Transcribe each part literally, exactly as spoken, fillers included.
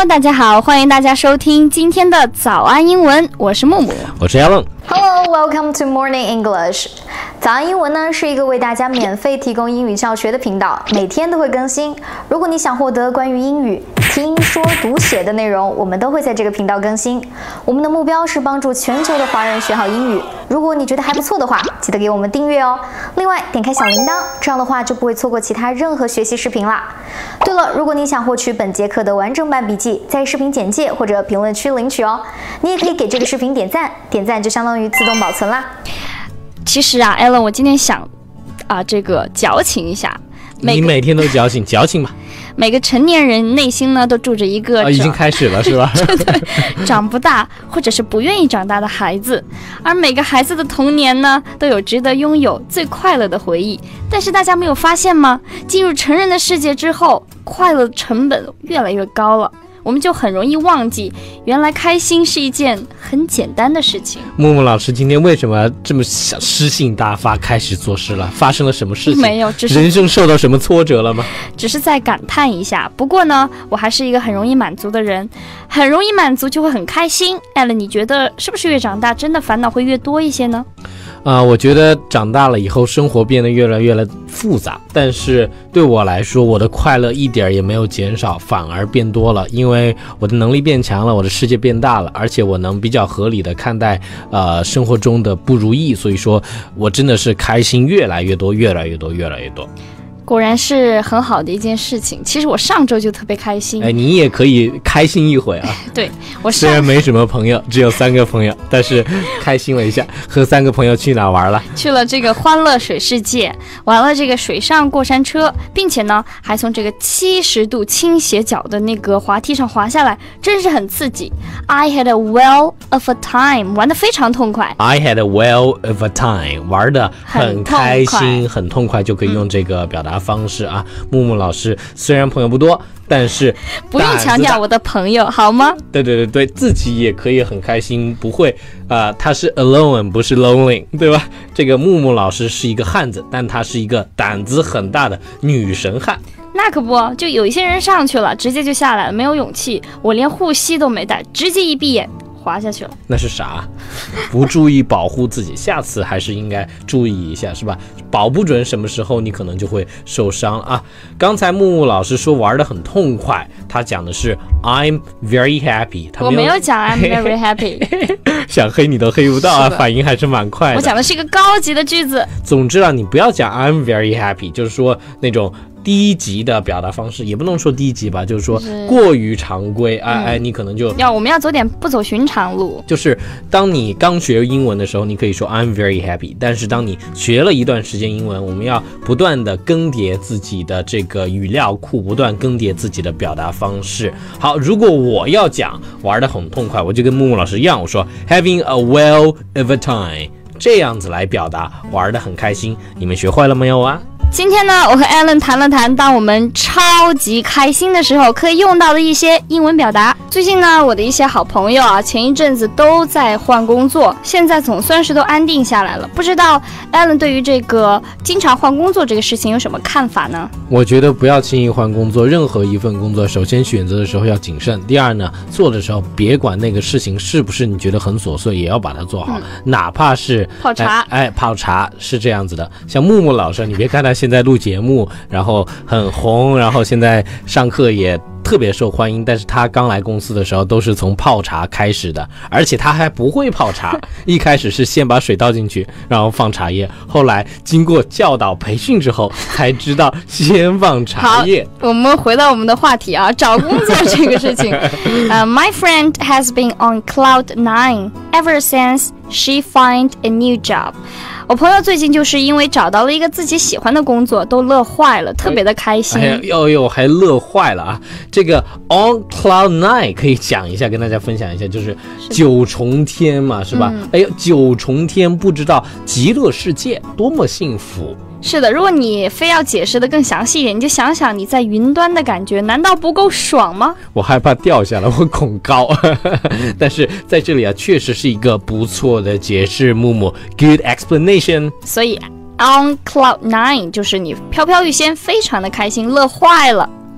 Hello， 大家好，欢迎大家收听今天的早安英文，我是木木， 我是 Alan。Hello, welcome to Morning English。早安英文呢是一个为大家免费提供英语教学的频道，每天都会更新。如果你想获得关于英语听说读写的内容，我们都会在这个频道更新。我们的目标是帮助全球的华人学好英语。如果你觉得还不错的话，记得给我们订阅哦。另外，点开小铃铛，这样的话就不会错过其他任何学习视频啦。对了，如果你想获取本节课的完整版笔记，在视频简介或者评论区领取哦。你也可以给这个视频点赞，点赞就相当于自动保存啦。 其实啊 ，Alan， 我今天想啊，这个矫情一下。 你每天都矫情，矫情吧。 每个成年人内心呢，都住着一个、 哦、已经开始了是吧？ 对，长不大或者是不愿意长大的孩子，而每个孩子的童年呢，都有值得拥有最快乐的回忆。但是大家没有发现吗？进入成人的世界之后，快乐的成本越来越高了。我们就很容易忘记，原来开心是一件很简单的事情。 木木老师今天为什么这么想诗性大发，开始作诗了？发生了什么事情？ 没有，只是人生受到什么挫折了吗？ 只是在感叹一下。不过呢，我还是一个很容易满足的人，很容易满足就会很开心。艾伦，你觉得是不是越长大，真的烦恼会越多一些呢？ 啊、呃，我觉得长大了以后，生活变得越来越来复杂。但是对我来说，我的快乐一点也没有减少，反而变多了。因为我的能力变强了，我的世界变大了，而且我能比较合理的看待呃生活中的不如意。所以说我真的是开心越来越多，越来越多，越来越多。 果然是很好的一件事情。其实我上周就特别开心。 哎，你也可以开心一回啊。 对，我虽然没什么朋友，只有三个朋友，但是开心了一下。和三个朋友去哪玩了？ 去了这个欢乐水世界，玩了这个水上过山车，并且呢，还从这个七十度倾斜角的那个滑梯上滑下来，真是很刺激。I had a well of a time， 玩得非常痛快。 I had a well of a time， 玩得很开心，很痛快，就可以用这个表达。嗯方式啊，木木老师虽然朋友不多，但是不用强调我的朋友好吗？ 对对对对，自己也可以很开心，不会啊、呃，他是 alone 不是 lonely， 对吧？这个木木老师是一个汉子，但他是一个胆子很大的女神汉。 那可不，就有一些人上去了，直接就下来了，没有勇气，我连护膝都没带，直接一闭眼滑下去了。 那是啥？不注意保护自己，下次还是应该注意一下，是吧？保不准什么时候你可能就会受伤啊。刚才木木老师说玩得很痛快，他讲的是 I'm very happy， 他没有我没有讲 I'm very happy 想黑你都黑不到啊，反应还是蛮快的。 我讲的是一个高级的句子。 总之啊，你不要讲 I'm very happy， 就是说那种低级的表达方式，也不能说低级吧，就是说过于常规。哎、嗯、哎，你可能就要我们要走点不走寻常路。 就是当你刚学英文的时候，你可以说 I'm very happy， 但是当你学了一段时间英文，我们要不断的更迭自己的这个语料库，不断更迭自己的表达方式。好，如果我要讲玩得很痛快，我就跟木木老师一样，我说 having a well of a time， 这样子来表达玩得很开心。你们学会了没有啊？ 今天呢，我和 Alan 谈了谈当我们超级开心的时候可以用到的一些英文表达。最近呢，我的一些好朋友啊，前一阵子都在换工作，现在总算是都安定下来了。不知道 Alan 对于这个经常换工作这个事情有什么看法呢？ 我觉得不要轻易换工作，任何一份工作，首先选择的时候要谨慎。第二呢，做的时候别管那个事情是不是你觉得很琐碎，也要把它做好，嗯、哪怕是泡茶， 哎，哎泡茶是这样子的。像木木老师，你别看他现在录节目，然后很红，然后现在上课也特别受欢迎，但是他刚来公司的时候都是从泡茶开始的，而且他还不会泡茶，一开始是先把水倒进去，然后放茶叶，后来经过教导培训之后才知道先放茶叶。 好，我们回到我们的话题啊，找工作这个事情。uh, My friend has been on cloud nine ever since she find a new job。我朋友最近就是因为找到了一个自己喜欢的工作，都乐坏了，特别的开心。 哎呦呦，还乐坏了啊！这个 on cloud nine 可以讲一下，跟大家分享一下，就是九重天嘛，是吧？嗯、哎呦，九重天，不知道极乐世界多么幸福。 是的，如果你非要解释的更详细一点，你就想想你在云端的感觉，难道不够爽吗？ 我害怕掉下来，我恐高。但是在这里啊，确实是一个不错的解释。木木 ，good explanation。 所以 on cloud nine 就是你飘飘欲仙，非常的开心，乐坏了。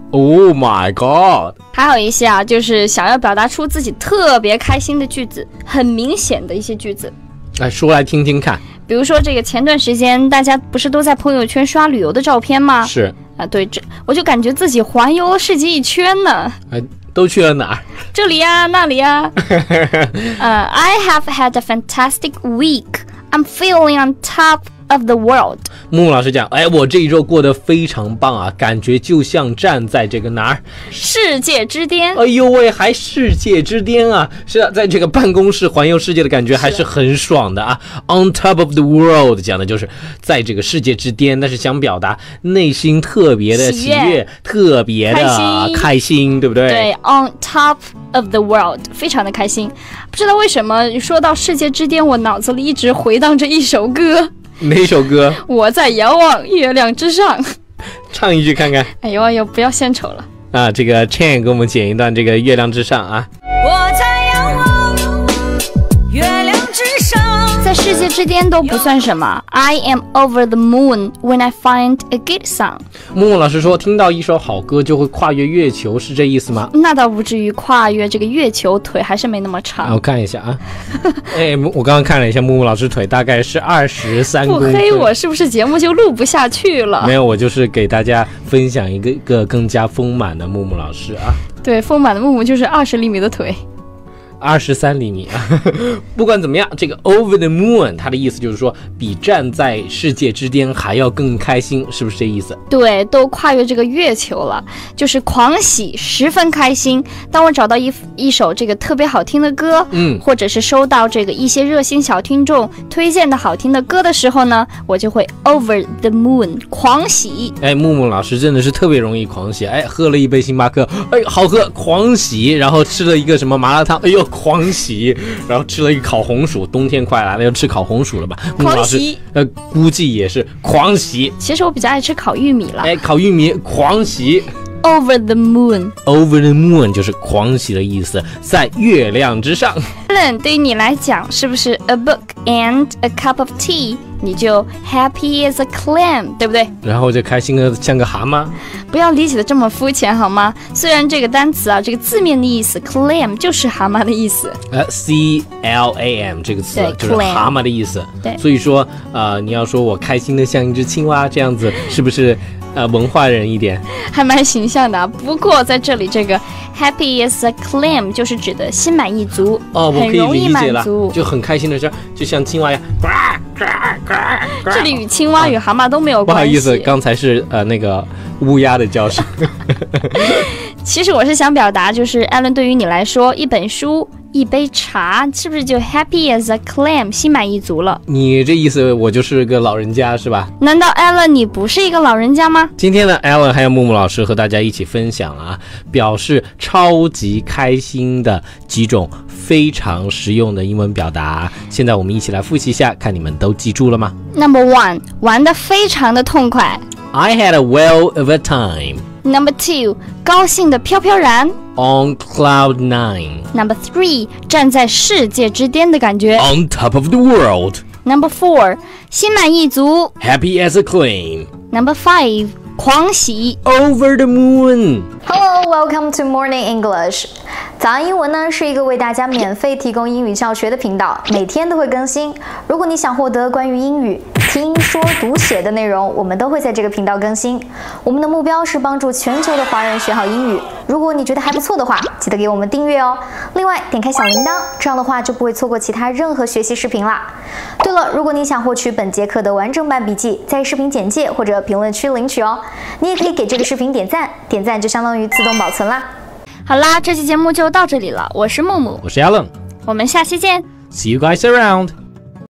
Oh my god！ 还有一些啊，就是想要表达出自己特别开心的句子，很明显的一些句子。 来说来听听看。 比如说这个前段时间大家不是都在朋友圈刷旅游的照片吗？ 是啊，对，这我就感觉自己环游了世界一圈呢。 哎，都去了哪儿？ 这里呀、啊，那里呀、啊。呃、uh, ，I have had a fantastic week. I'm feeling on top of the world. 木木老师讲，哎，我这一周过得非常棒啊，感觉就像站在这个哪儿？ 世界之巅。 哎呦喂，还世界之巅啊！是啊，在这个办公室环游世界的感觉还是很爽的啊。On top of the world 讲的就是在这个世界之巅，但是想表达内心特别的喜悦，喜悦特别的开心，开心，对不对？ 对 ，on top of the world 非常的开心。不知道为什么说到世界之巅，我脑子里一直回荡着一首歌。 哪首歌？ 我在遥望月亮之上。 唱一句看看。 哎呦哎呦，不要献丑了啊！这个 Chan 给我们剪一段这个月亮之上啊。 我在遥望月亮之上，在世界之巅都不算什么。I am over the moon when I find a good song。 木木老师说，听到一首好歌就会跨越月球，是这意思吗？ 那倒不至于跨越这个月球，腿还是没那么长。 啊、我看一下啊，哎，我刚刚看了一下木木老师腿大概是二十三公分。 不黑我是不是节目就录不下去了？ 没有，我就是给大家分享一个一个更加丰满的木木老师啊。 对，丰满的木木就是二十厘米的腿。 二十三厘米啊！不管怎么样，这个 over the moon 它的意思就是说比站在世界之巅还要更开心，是不是这意思？ 对，都跨越这个月球了，就是狂喜，十分开心。当我找到一一首这个特别好听的歌，嗯，或者是收到这个一些热心小听众推荐的好听的歌的时候呢，我就会 over the moon 狂喜。 哎，木木老师真的是特别容易狂喜，哎，喝了一杯星巴克，哎，好喝，狂喜，然后吃了一个什么麻辣烫，哎呦。狂喜，然后吃了一个烤红薯，冬天快来了，要吃烤红薯了吧？ 狂喜， 呃，估计也是狂喜。 其实我比较爱吃烤玉米了。 哎，烤玉米，狂喜。 Over the moon， Over the moon 就是狂喜的意思，在月亮之上。 Alan， 对于你来讲，是不是 a book and a cup of tea， 你就 happy as a clam， 对不对？ 然后就开心的像个蛤蟆。 不要理解的这么肤浅好吗？虽然这个单词啊，这个字面的意思 clam 就是蛤蟆的意思。 呃 ，C L A M 这个词就是蛤蟆的意思。 对， 所以说，呃，你要说我开心的像一只青蛙这样子，是不是？呃，文化人一点， 还蛮形象的啊。不过在这里，这个 happy as a clam 就是指的心满意足， 哦，我可以理解了， 足就很开心的事，就像青蛙一样。 这里与青蛙与蛤蟆都没有关系。 不好意思，刚才是呃那个乌鸦的叫声。 其实我是想表达，就是 Alan 对于你来说，一本书、一杯茶，是不是就 happy as a clam， 心满意足了？ 你这意思，我就是个老人家是吧？ 难道 Alan 你不是一个老人家吗？ 今天呢 ，Alan 还有木木老师和大家一起分享了啊，表示超级开心的几种非常实用的英文表达。现在我们一起来复习一下，看你们都记住了吗 ？Number one， 玩得非常的痛快。 I had a well of a time。Number two， 高兴的飘飘然。 On cloud nine. Number three， 站在世界之巅的感觉。 On top of the world. Number four， 心满意足。 Happy as a clam. Number five， 狂喜。 Over the moon. Hello, welcome to Morning English. 早安英文呢是一个为大家免费提供英语教学的频道，每天都会更新。如果你想获得关于英语听说读写的内容，我们都会在这个频道更新。我们的目标是帮助全球的华人学好英语。如果你觉得还不错的话，记得给我们订阅哦。另外，点开小铃铛，这样的话就不会错过其他任何学习视频啦。对了，如果你想获取本节课的完整版笔记，在视频简介或者评论区领取哦。你也可以给这个视频点赞，点赞就相当于自动保存啦。 好啦，这期节目就到这里了。我是木木， 我是 Alan， 我们下期见。 See you guys around.